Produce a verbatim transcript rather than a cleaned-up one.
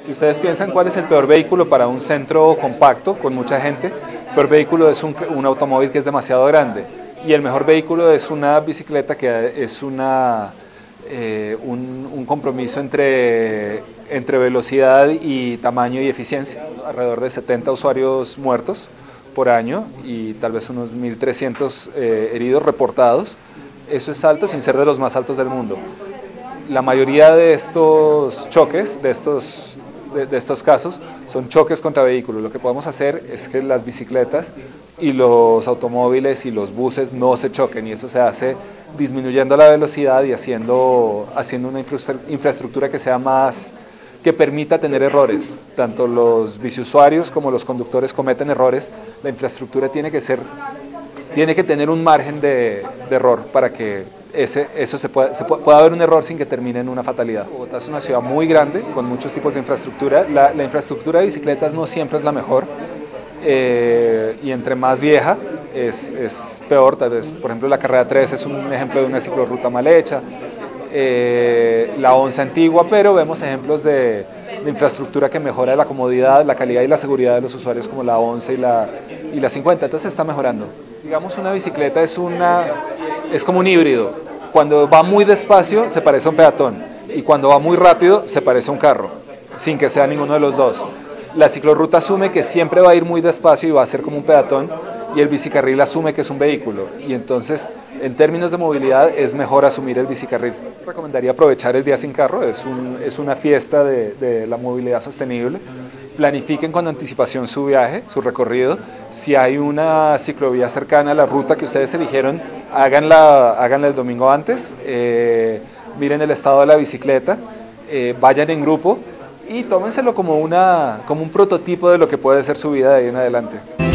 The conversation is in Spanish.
Si ustedes piensan cuál es el peor vehículo para un centro compacto con mucha gente, el peor vehículo es un, un automóvil que es demasiado grande y el mejor vehículo es una bicicleta que es una, eh, un, un compromiso entre, entre velocidad y tamaño y eficiencia. Alrededor de setenta usuarios muertos por año y tal vez unos mil trescientos eh, heridos reportados. Eso es alto sin ser de los más altos del mundo. La mayoría de estos choques, de estos, de, de estos casos, son choques contra vehículos. Lo que podemos hacer es que las bicicletas y los automóviles y los buses no se choquen, y eso se hace disminuyendo la velocidad y haciendo, haciendo una infraestructura que sea más, que permita tener errores. Tanto los biciusuarios como los conductores cometen errores. La infraestructura tiene que ser, tiene que tener un margen de, de error para que ese, eso se pueda, se pueda, pueda haber un error sin que termine en una fatalidad. Bogotá es una ciudad muy grande con muchos tipos de infraestructura. La, la infraestructura de bicicletas no siempre es la mejor, eh, y entre más vieja es, es peor. Tal vez, por ejemplo, la carrera tres es un ejemplo de una ciclorruta mal hecha. Eh, la once antigua, pero vemos ejemplos de, de infraestructura que mejora la comodidad, la calidad y la seguridad de los usuarios, como la once y la, y la cincuenta, entonces está mejorando. Digamos, una bicicleta es, una, es como un híbrido. Cuando va muy despacio se parece a un peatón y cuando va muy rápido se parece a un carro, sin que sea ninguno de los dos. La ciclorruta asume que siempre va a ir muy despacio y va a ser como un peatón, y el bicicarril asume que es un vehículo, y entonces en términos de movilidad es mejor asumir el bicicarril. Recomendaría aprovechar el día sin carro, es, un, es una fiesta de, de la movilidad sostenible. Planifiquen con anticipación su viaje, su recorrido. Si hay una ciclovía cercana a la ruta que ustedes eligieron, háganla, háganla el domingo antes, eh, miren el estado de la bicicleta, eh, vayan en grupo y tómenselo como, una, como un prototipo de lo que puede ser su vida de ahí en adelante.